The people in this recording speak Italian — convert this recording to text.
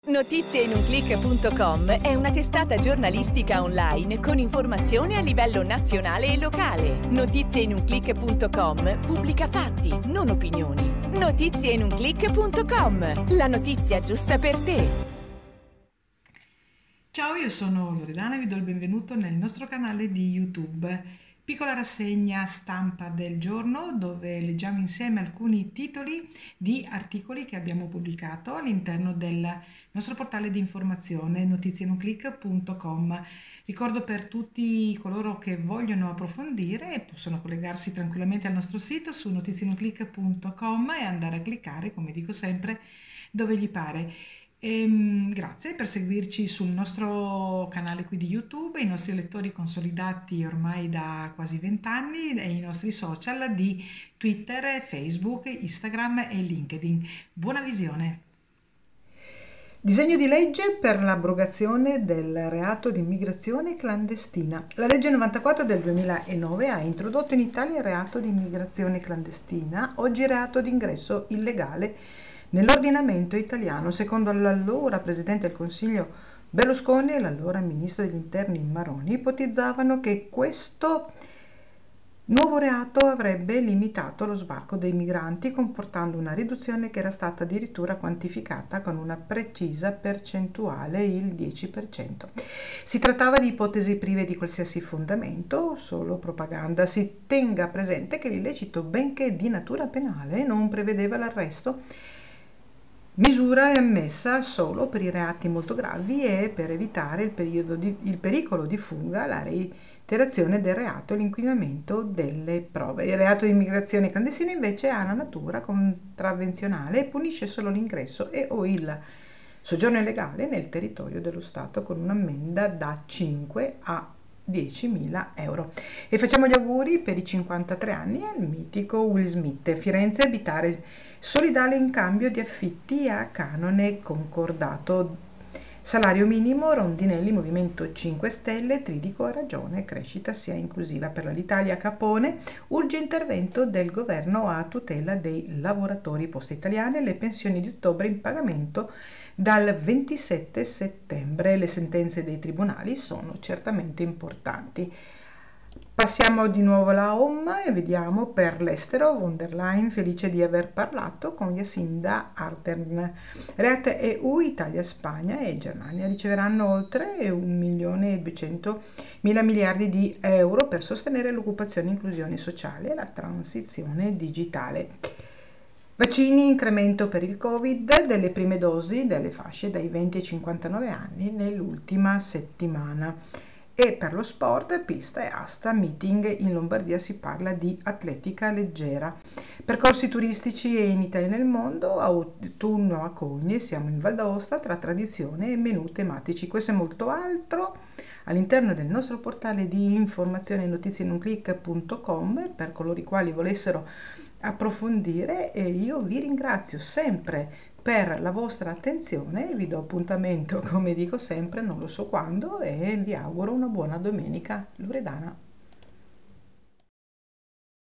NotizieinUnClick.com è una testata giornalistica online con informazione a livello nazionale e locale. NotizieinUnClick.com pubblica fatti, non opinioni. NotizieinUnClick.com, la notizia giusta per te. Ciao, io sono Loredana e vi do il benvenuto nel nostro canale di YouTube. Piccola rassegna stampa del giorno dove leggiamo insieme alcuni titoli di articoli che abbiamo pubblicato all'interno del nostro portale di informazione notizieinUnClick.com. Ricordo per tutti coloro che vogliono approfondire possono collegarsi tranquillamente al nostro sito su notizieinUnClick.com e andare a cliccare, come dico sempre, dove gli pare. Grazie per seguirci sul nostro canale qui di YouTube, i nostri lettori consolidati ormai da quasi 20 anni e i nostri social di Twitter, Facebook, Instagram e LinkedIn. Buona visione! Disegno di legge per l'abrogazione del reato di immigrazione clandestina. La legge 94 del 2009 ha introdotto in Italia il reato di immigrazione clandestina, oggi reato di ingresso illegale nell'ordinamento italiano. Secondo l'allora Presidente del Consiglio Berlusconi e l'allora Ministro degli Interni Maroni ipotizzavano che questo nuovo reato avrebbe limitato lo sbarco dei migranti, comportando una riduzione che era stata addirittura quantificata con una precisa percentuale, il 10%. Si trattava di ipotesi prive di qualsiasi fondamento, solo propaganda. Si tenga presente che l'illecito, benché di natura penale, non prevedeva l'arresto. Misura è ammessa solo per i reati molto gravi e per evitare il pericolo di fuga, la reiterazione del reato e l'inquinamento delle prove. Il reato di immigrazione clandestina invece ha una natura contravvenzionale e punisce solo l'ingresso e o il soggiorno illegale nel territorio dello Stato con un'ammenda da 5 a 10.000 euro. E facciamo gli auguri per i 53 anni al mitico Will Smith. Firenze, abitare solidale in cambio di affitti a canone concordato. Salario minimo, Rondinelli, Movimento 5 Stelle, Tridico ha ragione, crescita sia inclusiva. Per l'Italia Capone, urge intervento del governo a tutela dei lavoratori. Poste Italiane, le pensioni di ottobre in pagamento dal 27 settembre. Le sentenze dei tribunali sono certamente importanti. Passiamo di nuovo alla home e vediamo per l'estero von der Leyen felice di aver parlato con Jacinda Ardern. Reat EU, Italia, Spagna e Germania riceveranno oltre 1.200.000 miliardi di euro per sostenere l'occupazione, inclusione sociale e la transizione digitale. Vaccini, incremento per il Covid delle prime dosi delle fasce dai 20 ai 59 anni nell'ultima settimana. E per lo sport, pista e asta, meeting in Lombardia, si parla di atletica leggera. Percorsi turistici e in Italia e nel mondo, autunno a Cogne, siamo in Val d'Aosta tra tradizione e menù tematici. Questo e molto altro all'interno del nostro portale di informazione notizieinUnClick.com per coloro i quali volessero approfondire, e io vi ringrazio sempre per la vostra attenzione, vi do appuntamento come dico sempre, non lo so quando, e vi auguro una buona domenica loredana.